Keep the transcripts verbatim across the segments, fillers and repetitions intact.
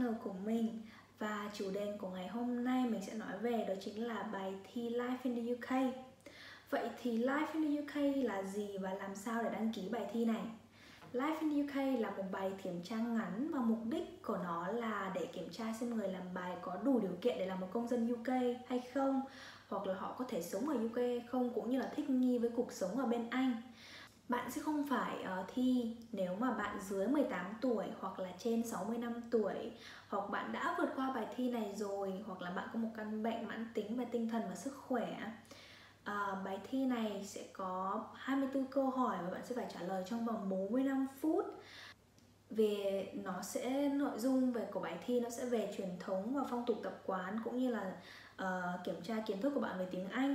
channel của mình. Và chủ đề của ngày hôm nay mình sẽ nói về đó chính là bài thi Life in the u ca. Vậy thì Life in the u ca là gì và làm sao để đăng ký bài thi này? Life in the u ca là một bài kiểm tra ngắn và mục đích của nó là để kiểm tra xem người làm bài có đủ điều kiện để làm một công dân u ca hay không, hoặc là họ có thể sống ở u ca hay không, cũng như là thích nghi với cuộc sống ở bên Anh. Bạn sẽ không phải uh, thi nếu mà bạn dưới mười tám tuổi hoặc là trên sáu mươi năm tuổi, hoặc bạn đã vượt qua bài thi này rồi, hoặc là bạn có một căn bệnh mãn tính về tinh thần và sức khỏe. Uh, bài thi này sẽ có hai mươi tư câu hỏi và bạn sẽ phải trả lời trong vòng bốn mươi lăm phút. Về nó sẽ nội dung về của bài thi nó sẽ về truyền thống và phong tục tập quán, cũng như là uh, kiểm tra kiến thức của bạn về tiếng Anh.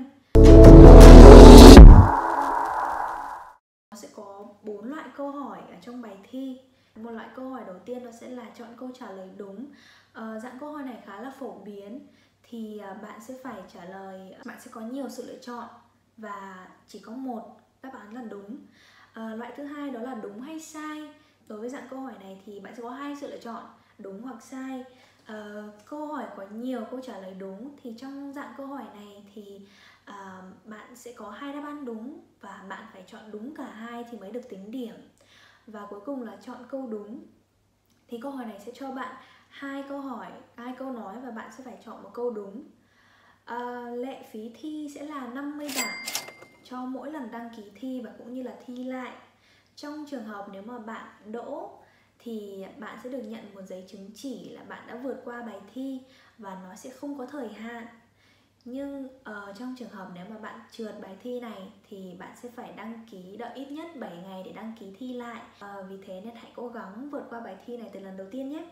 Nó sẽ có bốn loại câu hỏi ở trong bài thi. Một loại câu hỏi đầu tiên nó sẽ là chọn câu trả lời đúng. uh, Dạng câu hỏi này khá là phổ biến, thì uh, bạn sẽ phải trả lời, bạn sẽ có nhiều sự lựa chọn và chỉ có một đáp án là đúng. uh, Loại thứ hai đó là đúng hay sai. Đối với dạng câu hỏi này thì bạn sẽ có hai sự lựa chọn, đúng hoặc sai. uh, Câu hỏi có nhiều câu trả lời đúng, thì trong dạng câu hỏi này thì uh, bạn sẽ có hai đáp án đúng và bạn phải chọn đúng cả hai thì mới được tính điểm. Và cuối cùng là chọn câu đúng. Thì câu hỏi này sẽ cho bạn hai câu hỏi, hai câu nói và bạn sẽ phải chọn một câu đúng. uh, Lệ phí thi sẽ là năm mươi bảng cho mỗi lần đăng ký thi và cũng như là thi lại. Trong trường hợp nếu mà bạn đỗ thì bạn sẽ được nhận một giấy chứng chỉ là bạn đã vượt qua bài thi và nó sẽ không có thời hạn. Nhưng uh, trong trường hợp nếu mà bạn trượt bài thi này thì bạn sẽ phải đăng ký, đợi ít nhất bảy ngày để đăng ký thi lại. uh, Vì thế nên hãy cố gắng vượt qua bài thi này từ lần đầu tiên nhé.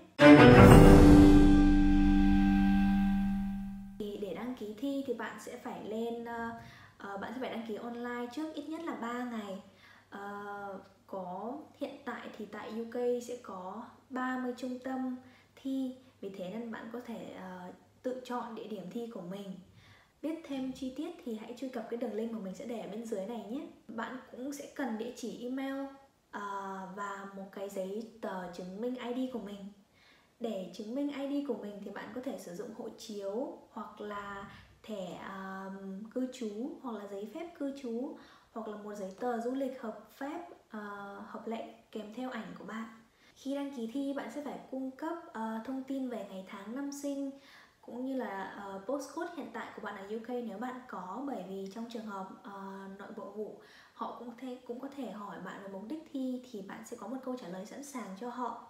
Thì để đăng ký thi thì bạn sẽ phải lên uh, uh, bạn sẽ phải đăng ký online trước ít nhất là ba ngày. uh, Có hiện tại thì tại u ca sẽ có ba mươi trung tâm thi, vì thế nên bạn có thể uh, tự chọn địa điểm thi của mình. Biết thêm chi tiết thì hãy truy cập cái đường link mà mình sẽ để ở bên dưới này nhé. Bạn cũng sẽ cần địa chỉ email uh, và một cái giấy tờ chứng minh i đê của mình. Để chứng minh i đê của mình thì bạn có thể sử dụng hộ chiếu, hoặc là thẻ uh, cư trú, hoặc là giấy phép cư trú, hoặc là một giấy tờ du lịch hợp phép, uh, hợp lệ kèm theo ảnh của bạn. Khi đăng ký thi bạn sẽ phải cung cấp uh, thông tin về ngày tháng năm sinh, cũng như là uh, postcode hiện tại của bạn ở u ca nếu bạn có, bởi vì trong trường hợp uh, nội bộ vụ họ cũng, thể, cũng có thể hỏi bạn về mục đích thi, thì bạn sẽ có một câu trả lời sẵn sàng cho họ.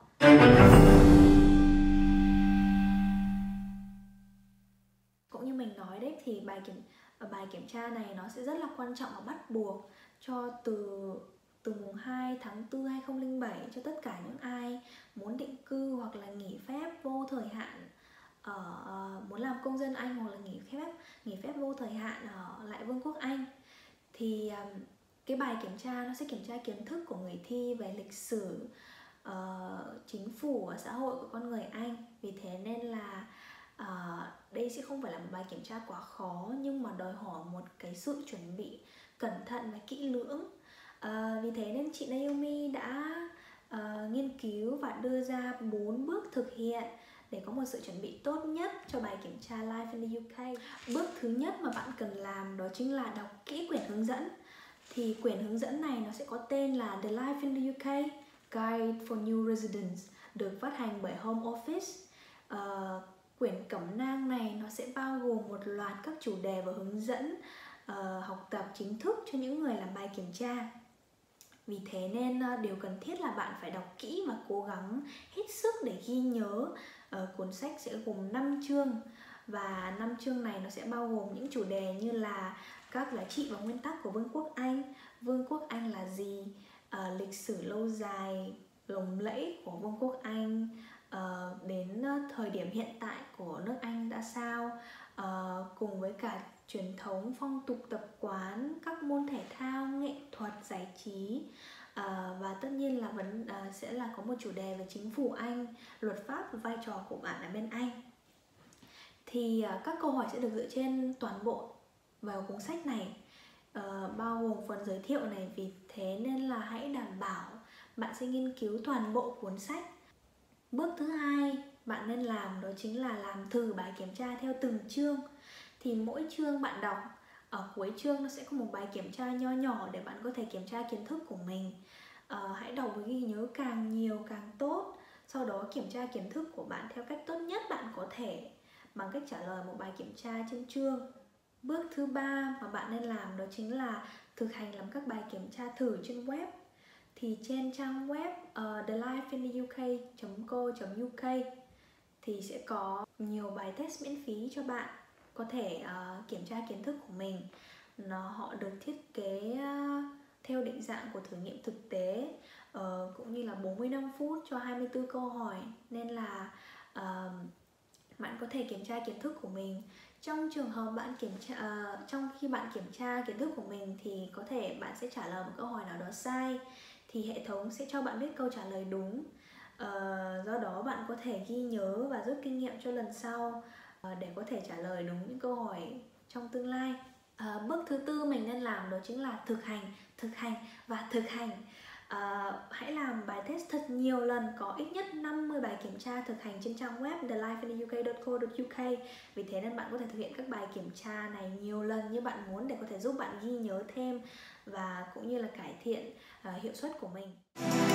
Cũng như mình nói đấy, thì bài kiểm, bài kiểm tra này nó sẽ rất là quan trọng và bắt buộc cho từ từ mùng hai tháng tư hai nghìn không trăm lẻ bảy cho tất cả những ai muốn định cư hoặc là nghỉ phép vô thời hạn ở uh, muốn làm công dân Anh, hoặc là nghỉ phép nghỉ phép vô thời hạn ở lại Vương quốc Anh. Thì um, cái bài kiểm tra nó sẽ kiểm tra kiến thức của người thi về lịch sử, uh, chính phủ và xã hội của con người Anh. Vì thế nên là uh, đây sẽ không phải là một bài kiểm tra quá khó, nhưng mà đòi hỏi một cái sự chuẩn bị cẩn thận và kỹ lưỡng. Uh, vì thế nên chị Naomi đã uh, nghiên cứu và đưa ra bốn bước thực hiện để có một sự chuẩn bị tốt nhất cho bài kiểm tra Life in the u ca. Bước thứ nhất mà bạn cần làm đó chính là đọc kỹ quyển hướng dẫn. Thì quyển hướng dẫn này nó sẽ có tên là The Life in the u ca Guide for New Residents, được phát hành bởi Home Office. Uh, quyển cẩm nang này nó sẽ bao gồm một loạt các chủ đề và hướng dẫn uh, học tập chính thức cho những người làm bài kiểm tra. Vì thế nên uh, điều cần thiết là bạn phải đọc kỹ và cố gắng hết sức để ghi nhớ. Uh, cuốn sách sẽ gồm năm chương, và năm chương này nó sẽ bao gồm những chủ đề như là các giá trị và nguyên tắc của Vương quốc Anh, Vương quốc Anh là gì, uh, lịch sử lâu dài lộng lẫy của Vương quốc Anh, uh, đến uh, thời điểm hiện tại của nước Anh đã sao, uh, cùng với cả truyền thống, phong tục tập quán, các môn thể thao, nghệ thuật, giải trí. Uh, và tất nhiên là vẫn uh, sẽ là có một chủ đề về chính phủ Anh, luật pháp và vai trò của bạn ở bên Anh. Thì uh, các câu hỏi sẽ được dựa trên toàn bộ vào cuốn sách này, uh, bao gồm phần giới thiệu này. Vì thế nên là hãy đảm bảo bạn sẽ nghiên cứu toàn bộ cuốn sách. Bước thứ hai bạn nên làm đó chính là làm thử bài kiểm tra theo từng chương. Thì mỗi chương bạn đọc, ở cuối chương nó sẽ có một bài kiểm tra nho nhỏ để bạn có thể kiểm tra kiến thức của mình. uh, Hãy đọc và ghi nhớ càng nhiều càng tốt. Sau đó kiểm tra kiến thức của bạn theo cách tốt nhất bạn có thể bằng cách trả lời một bài kiểm tra trên chương. Bước thứ ba mà bạn nên làm đó chính là thực hành làm các bài kiểm tra thử trên web. Thì trên trang web uh, the life in the u k chấm co chấm u k thì sẽ có nhiều bài test miễn phí cho bạn có thể uh, kiểm tra kiến thức của mình. Nó họ được thiết kế uh, theo định dạng của thử nghiệm thực tế, uh, cũng như là bốn mươi lăm phút cho hai mươi tư câu hỏi, nên là uh, bạn có thể kiểm tra kiến thức của mình. Trong trường hợp bạn kiểm tra uh, trong khi bạn kiểm tra kiến thức của mình thì có thể bạn sẽ trả lời một câu hỏi nào đó sai, thì hệ thống sẽ cho bạn biết câu trả lời đúng. uh, do đó bạn có thể ghi nhớ và rút kinh nghiệm cho lần sau uh, để có thể trả lời đúng những câu hỏi trong tương lai. uh, bước thứ tư mình nên làm đó chính là thực hành thực hành và thực hành. Uh, hãy làm bài test thật nhiều lần, có ít nhất năm mươi bài kiểm tra thực hành trên trang web the life in the u k chấm co chấm u k. Vì thế nên bạn có thể thực hiện các bài kiểm tra này nhiều lần như bạn muốn để có thể giúp bạn ghi nhớ thêm và cũng như là cải thiện uh, hiệu suất của mình.